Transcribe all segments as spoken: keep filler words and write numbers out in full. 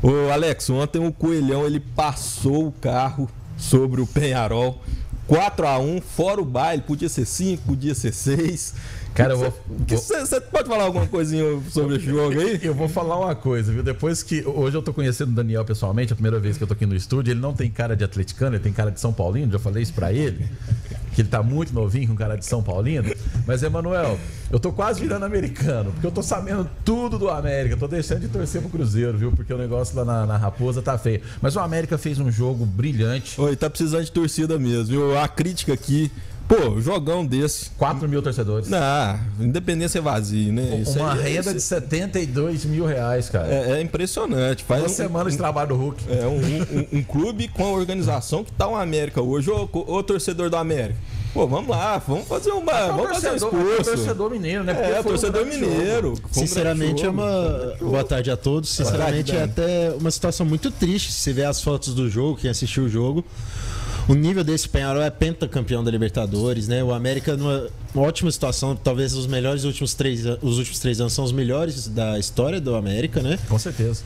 Ô, Alex, ontem o Coelhão ele passou o carro sobre o Peñarol. quatro a um, fora o baile, podia ser cinco, podia ser seis. Cara, eu vou. Você pode falar alguma coisinha sobre esse jogo aí? Eu vou falar uma coisa, viu? Depois que. Hoje eu tô conhecendo o Daniel pessoalmente, a primeira vez que eu tô aqui no estúdio. Ele não tem cara de atleticano, ele tem cara de São Paulino, já falei isso pra ele. Que ele tá muito novinho com cara de São Paulino. Mas, Emanuel, eu tô quase virando americano, porque eu tô sabendo tudo do América. Tô deixando de torcer pro Cruzeiro, viu? Porque o negócio lá na, na Raposa tá feio. Mas o América fez um jogo brilhante. Oi, tá precisando de torcida mesmo, viu? A crítica aqui. Pô, jogão desse. quatro mil torcedores. Não, Independência é vazio, né? Isso uma aí, renda é, de setenta e dois mil reais, cara. É, é impressionante. Faz uma um, semana um, de trabalho do Hulk. É um, um, um clube com a organização que tá o América hoje. Ô, ô torcedor do América. Pô, vamos lá, vamos fazer uma. É vamos fazer um esforço. É torcedor mineiro, né? Porque é, torcedor um mineiro. Sinceramente, um é uma. Boa tarde a todos. Sinceramente, é até uma situação muito triste. Se você vê as fotos do jogo, quem assistiu o jogo. O nível desse Peñarol é pentacampeão da Libertadores, né? O América numa ótima situação, talvez os melhores últimos três, os últimos três anos são os melhores da história do América, né? Com certeza.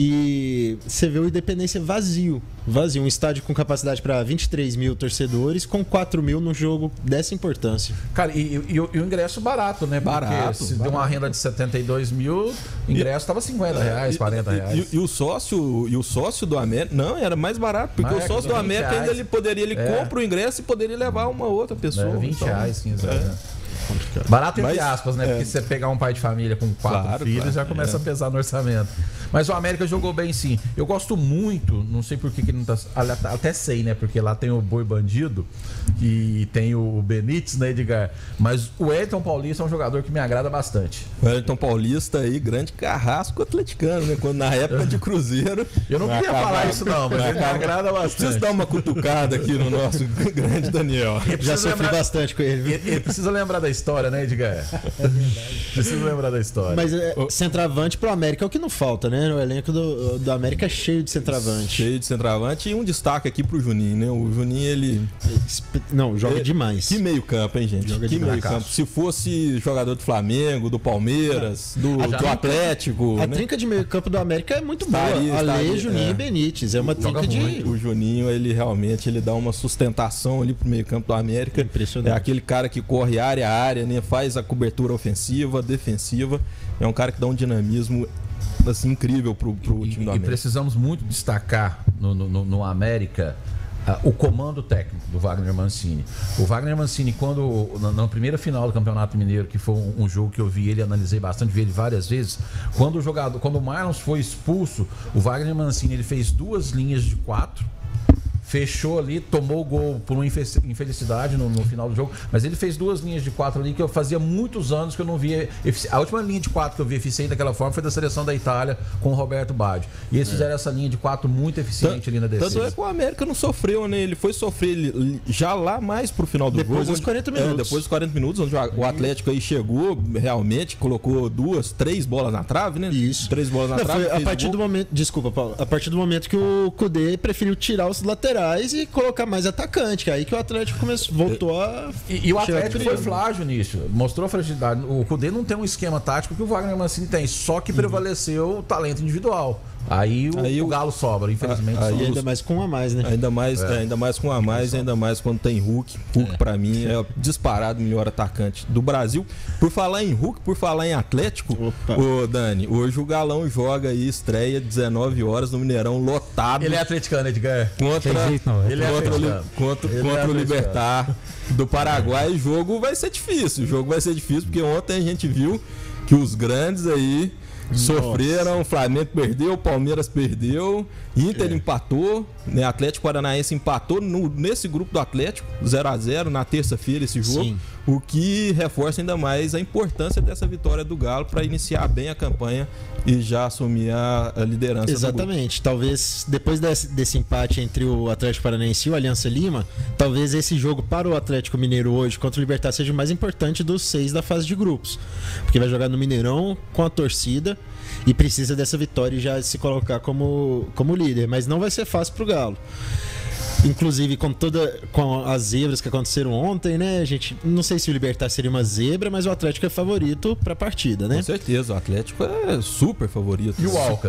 E você vê o Independência vazio, vazio, um estádio com capacidade para vinte e três mil torcedores, com quatro mil no jogo dessa importância. Cara, e, e, e o ingresso barato, né? Porque barato. Se barato. deu uma renda de setenta e dois mil, o ingresso estava cinquenta reais, quarenta reais. E, e, e o sócio, e o sócio do América, não, era mais barato, porque Mas o sócio do América reais. ainda ele poderia, ele é. compra o ingresso e poderia levar uma outra pessoa. É, vinte então, reais, quinze reais. É. Barato entre Mas, aspas, né? É. Porque se você pegar um pai de família com quatro claro, filhos, claro, já começa é. a pesar no orçamento. Mas o América jogou bem, sim. Eu gosto muito, não sei por que, que ele não tá. Até sei, né? Porque lá tem o Boi Bandido e tem o Benítez, né, Edgar? Mas o Wellington Paulista é um jogador que me agrada bastante. O Wellington Paulista aí, grande carrasco atleticano, né? Quando na época de Cruzeiro. Eu não queria acabar, falar isso, não, mas ele me agrada bastante. Preciso dar uma cutucada aqui no nosso grande Daniel. Já sofri lembrar... bastante com ele. Ele, ele precisa lembrar da história, né, Edgar? É Preciso lembrar da história. Mas é, centroavante pro América é o que não falta, né? O elenco do, do América é cheio de centroavante. Cheio de centroavante. E um destaque aqui pro Juninho, né? O Juninho, ele... Não, joga ele... demais. Que meio campo, hein, gente? Joga que demais. meio campo. Se fosse jogador do Flamengo, do Palmeiras, do, a do Atlético... A né? trinca de meio campo do América é muito boa. Estaria, Ale, estaria, Juninho é. e Benítez. É uma Joga trinca de... muito. O Juninho, ele realmente ele dá uma sustentação ali pro meio campo do América. Impressionante. É aquele cara que corre área a área, né? Faz a cobertura ofensiva, defensiva. É um cara que dá um dinamismo assim, incrível pro, pro e, time do e América. Precisamos muito destacar no, no, no América uh, o comando técnico do Wagner Mancini. O Wagner Mancini, quando na, na primeira final do Campeonato Mineiro, que foi um, um jogo que eu vi ele, analisei bastante, vi ele várias vezes, quando o jogador, quando o Marlons foi expulso, o Wagner Mancini ele fez duas linhas de quatro, fechou ali, tomou o gol por uma infelicidade no, no final do jogo, mas ele fez duas linhas de quatro ali que eu fazia muitos anos que eu não via. A última linha de quatro que eu vi eficiente daquela forma foi da seleção da Itália com o Roberto Baggio. E eles é. fizeram essa linha de quatro muito eficiente tanto, ali na defesa. Tanto é que o América não sofreu, né? Ele foi sofrer já lá mais pro final do depois jogo. Dos quarenta minutos. É, depois dos quarenta minutos, onde o Atlético aí chegou, realmente, colocou duas, três bolas na trave, né? Isso. Três bolas na não, trave. Foi a partir do momento. Desculpa, Paulo. A partir do momento que o Cudê preferiu tirar os laterais e colocar mais atacante, que aí que o Atlético começou, voltou a... E, e o Atlético foi frágil nisso, mostrou fragilidade. O Cudê não tem um esquema tático que o Wagner Mancini tem, só que prevaleceu o talento individual. Aí o, aí o Galo sobra, infelizmente. Aí sobra. ainda mais com um a mais, né? Ainda mais, é. ainda mais com um a mais, ainda mais quando tem Hulk. Hulk, é. pra mim, é disparado o melhor atacante do Brasil. Por falar em Hulk, por falar em Atlético, ô Dani, hoje o Galão joga aí, estreia dezenove horas no Mineirão, lotado. Ele é atleticano, Edgar. Contra, jeito, não, ele é contra, o, contra, ele contra é o Libertar do Paraguai. O jogo vai ser difícil. O jogo vai ser difícil, porque ontem a gente viu que os grandes aí sofreram, o Flamengo perdeu, o Palmeiras perdeu, Inter é. empatou, né? Atlético Paranaense empatou no, nesse grupo do Atlético, zero a zero na terça-feira esse jogo. Sim. O que reforça ainda mais a importância dessa vitória do Galo para iniciar bem a campanha e já assumir a, a liderança. Exatamente. Talvez depois desse, desse empate entre o Atlético Paranaense e o Aliança Lima, talvez esse jogo para o Atlético Mineiro hoje contra o Libertad seja o mais importante dos seis da fase de grupos, porque vai jogar no Mineirão com a torcida e precisa dessa vitória e já se colocar como, como líder, mas não vai ser fácil para o Galo. Inclusive com toda com as zebras que aconteceram ontem, né? A gente não sei se o Libertad seria uma zebra, mas o Atlético é favorito para a partida, né? Com certeza, o Atlético é super favorito. E o Alcas?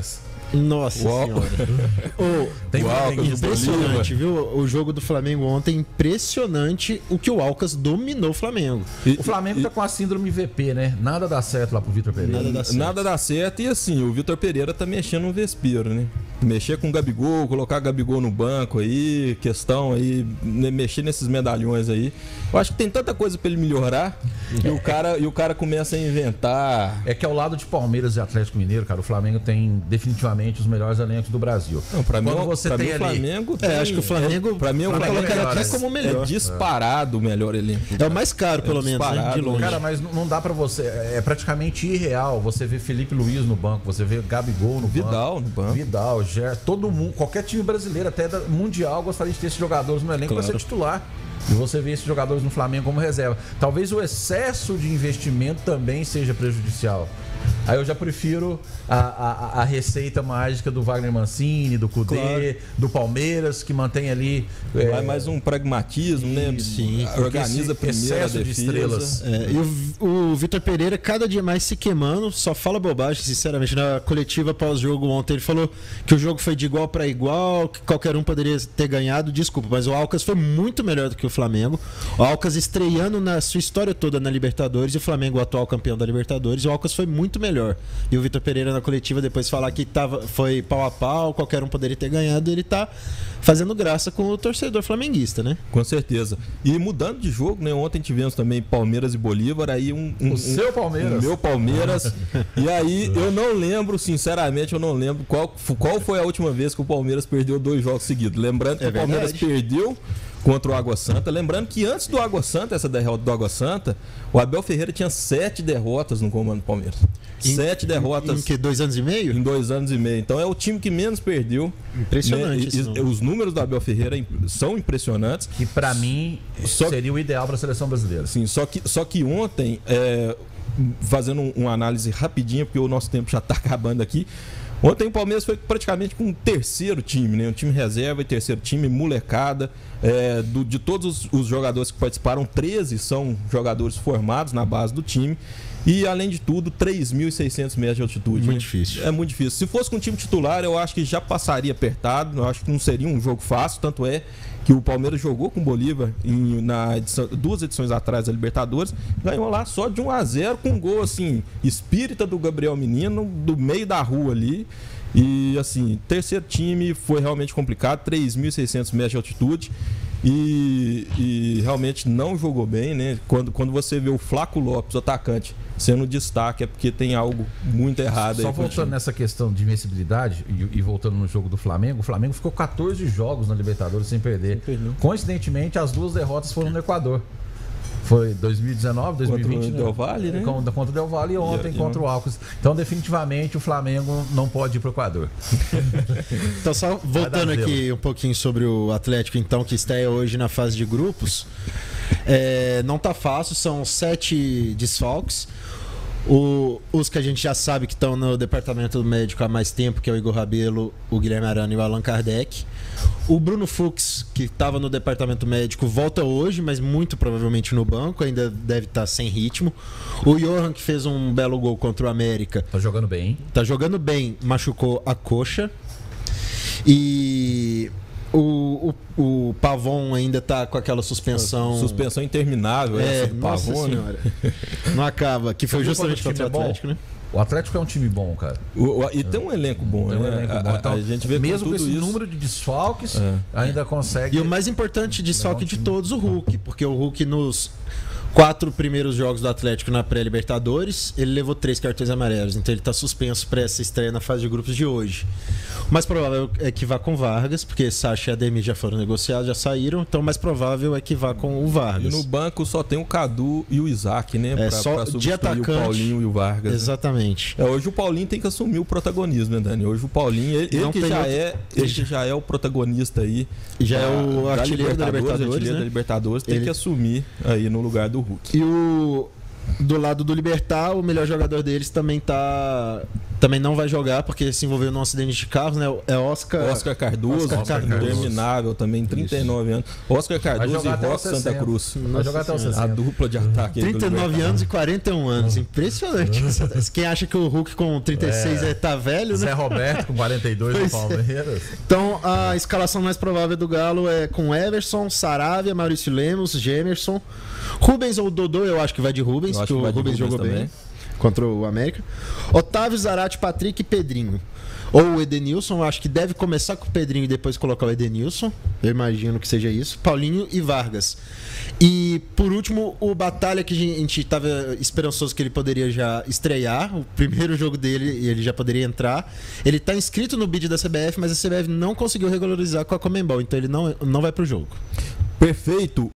Nossa Uau. senhora. Oh, Tem o Alcas, o impressionante, viu? O jogo do Flamengo ontem, impressionante o que o Alcas dominou o Flamengo. E- O Flamengo e- tá com a síndrome V P, né? Nada dá certo lá pro Vitor Pereira. Nada dá certo. Nada dá certo e assim, o Vitor Pereira tá mexendo no vespeiro, né? Mexer com o Gabigol, colocar o Gabigol no banco aí, questão aí, né, mexer nesses medalhões aí. Eu acho que tem tanta coisa pra ele melhorar e o cara, e o cara começa a inventar. É que ao lado de Palmeiras e Atlético Mineiro, cara, o Flamengo tem definitivamente os melhores elencos do Brasil. Não, pra mim, Quando o- você pra tem mim, o ali- Flamengo. É, tem- acho que o Flamengo. É, pra mim, o vamos Flamengo colocar é aqui melhor, como o é melhor. disparado o melhor elenco. É o mais caro, pelo É menos, né? De disparado, longe. Cara, mas não não dá pra você. É praticamente irreal você ver Felipe Luiz no banco, você vê Gabigol no Vidal banco. no banco. Vidal, Ger, todo mundo, qualquer time brasileiro, até da- mundial, gostaria de ter esses jogadores no elenco Claro. pra ser titular. E você vê esses jogadores no Flamengo como reserva. Talvez o excesso de investimento também seja prejudicial. Aí eu já prefiro a, a, a receita mágica do Wagner Mancini, do Cudê, Claro. do Palmeiras, que mantém ali. é, Vai mais um pragmatismo, né? Sim. Organiza Porque esse primeiro a excesso de defesa. estrelas. É, e o, o Vitor Pereira cada dia mais se queimando, só fala bobagem, sinceramente. Na coletiva pós-jogo ontem ele falou que o jogo foi de igual para igual, que qualquer um poderia ter ganhado. Desculpa, mas o Alcas foi muito melhor do que o Flamengo. O Alcas estreando na sua história toda na Libertadores e o Flamengo o atual campeão da Libertadores. O Alcas foi muito melhor. E o Vitor Pereira na coletiva depois falar que tava, foi pau a pau, qualquer um poderia ter ganhado. Ele tá fazendo graça com o torcedor flamenguista, né? Com certeza. E mudando de jogo, né? Ontem tivemos também Palmeiras e Bolívar, aí um. um O um- seu Palmeiras. O meu Palmeiras. E aí eu não lembro, sinceramente, eu não lembro qual, qual foi a última vez que o Palmeiras perdeu dois jogos seguidos. Lembrando que É o Palmeiras verdade. perdeu contra o Água Santa. Lembrando que antes do Água Santa, essa derrota do Água Santa, o Abel Ferreira tinha sete derrotas no comando do Palmeiras. Em- sete derrotas Em que, dois anos e meio? em dois anos e meio. Então é o time que menos perdeu. Impressionante né? esse E- número. Os números do Abel Ferreira são impressionantes. Que pra mim Só- seria o ideal pra seleção brasileira. Sim, só que, só que ontem, é, fazendo um- uma análise rapidinha, porque o nosso tempo já está acabando aqui. Ontem o Palmeiras foi praticamente com um terceiro time, né? Um time reserva e terceiro time, molecada. É, do- de todos os, os jogadores que participaram, treze são jogadores formados na base do time. E, além de tudo, três mil e seiscentos metros de altitude. Muito né? difícil. É muito difícil. Se fosse com um time titular, eu acho que já passaria apertado. Eu acho que não seria um jogo fácil. Tanto é que o Palmeiras jogou com o Bolívar em, na edição- duas edições atrás da Libertadores. Ganhou lá só de um a zero com um gol, assim, espírita do Gabriel Menino, do meio da rua ali. E, assim, terceiro time foi realmente complicado. três mil e seiscentos metros de altitude. E, e realmente não jogou bem, né? Quando, quando você vê o Flaco Lopes, o atacante, sendo destaque, é porque tem algo muito errado Só aí. com o voltando time. nessa questão de invencibilidade e, e voltando no jogo do Flamengo, o Flamengo ficou quatorze jogos na Libertadores sem perder. Sem perder. Coincidentemente, as duas derrotas foram no Equador. Foi dois mil e dezenove, dois mil e vinte, Contra o né? Del Valle, né? Contra, contra o Del Valle e ontem E- e- contra o Alcas. Então, definitivamente, o Flamengo não pode ir pro Equador. Então, só voltando Vai dar aqui um pouquinho sobre o Atlético, então, que está hoje na fase de grupos. É, não tá fácil, são sete desfalques. O- os que a gente já sabe que estão no departamento médico há mais tempo, que é o Igor Rabelo, o Guilherme Arana e o Allan Kardec. O Bruno Fux, que estava no departamento médico, volta hoje, mas muito provavelmente no banco, ainda deve estar sem ritmo. O Johan, que fez um belo gol contra o América, Tá jogando bem, hein? tá jogando bem, machucou a coxa. E o, o, o Pavon ainda tá com aquela suspensão. Suspensão interminável, É, essa do nossa Pavone. senhora. Não acaba. Que foi Você viu justamente quando o contra o time é bom? Atlético, né? O Atlético é um time bom, cara. O- o- e tem um elenco bom, Tem um né? elenco A- bom. a, Então, a gente vê mesmo com com tudo esse isso. número de desfalques, É. ainda consegue. E o mais importante de desfalque Legal de time. todos, o Hulk. Porque o Hulk nos quatro primeiros jogos do Atlético na pré-Libertadores, ele levou três cartões amarelos. Então ele tá suspenso para essa estreia na fase de grupos de hoje. O mais provável é que vá com Vargas, porque Sacha e Ademir já foram negociados, já saíram. Então o mais provável é que vá com o E Vargas. no banco só tem o Cadu e o Isaac, né? É, pra, só pra de substituir atacante. o Paulinho e o Vargas. né? Exatamente. É, hoje o Paulinho tem que assumir o protagonismo, né, Dani? Hoje o Paulinho, ele, ele Não que tem já outro- é, ele que já é o protagonista aí. Já é o da artilheiro da Libertadores, artilheiro né? da Libertadores, tem Ele- que assumir aí no lugar do Hulk. E o do lado do Libertar, o melhor jogador deles também tá também não vai jogar porque se envolveu num acidente de carro, né? É Oscar, Oscar Cardoso, Oscar Cardoso. interminável também, trinta e nove anos. Oscar Cardoso e Roque Santa Cruz. Vai jogar até o sessenta. A dupla de ataque. aí do trinta e nove Libertad. anos e quarenta e um anos. Impressionante. Quem acha que o Hulk com trinta e seis é. tá velho, Zé né? Roberto com quarenta e dois no Pois é. Palmeiras. Então, a escalação mais provável do Galo é com Everson, Saravia, Maurício Lemos, Gemerson. Rubens ou Dodô, eu acho que vai de Rubens, Eu acho que que o vai de Rubens Rubens jogou bem também. contra o América. Otávio, Zarate, Patrick e Pedrinho. Ou o Edenilson, eu acho que deve começar com o Pedrinho e depois colocar o Edenilson. Eu imagino que seja isso. Paulinho e Vargas. E, por último, o Batalha, que a gente estava esperançoso que ele poderia já estrear. O primeiro jogo dele, e ele já poderia entrar. Ele está inscrito no bid da C B F, mas a C B F não conseguiu regularizar com a Conmebol. Então ele não, não vai para o jogo. Perfeito.